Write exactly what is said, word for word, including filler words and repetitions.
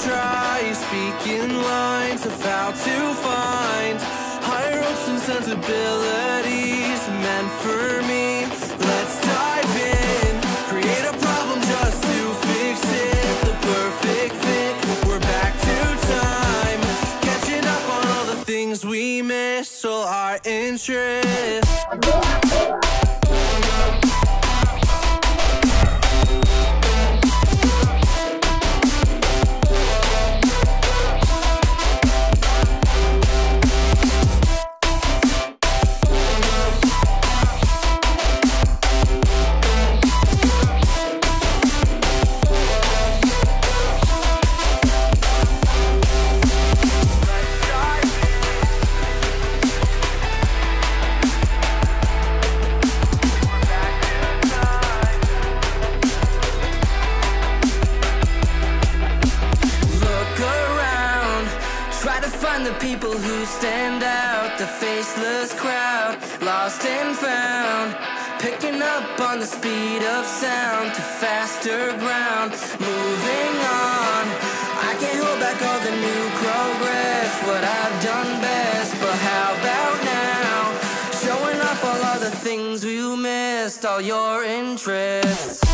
try speaking lines of how to find higher hopes and sensibilities meant for me. Let's dive in, create a problem just to fix it. The perfect fit, we're back to time, catching up on all the things we missed, all our interests. Try to find the people who stand out, the faceless crowd, lost and found, picking up on the speed of sound to faster ground, moving on. I can't hold back all the new progress, what I've done best, but how about now, showing off all of the things you missed, all your interests.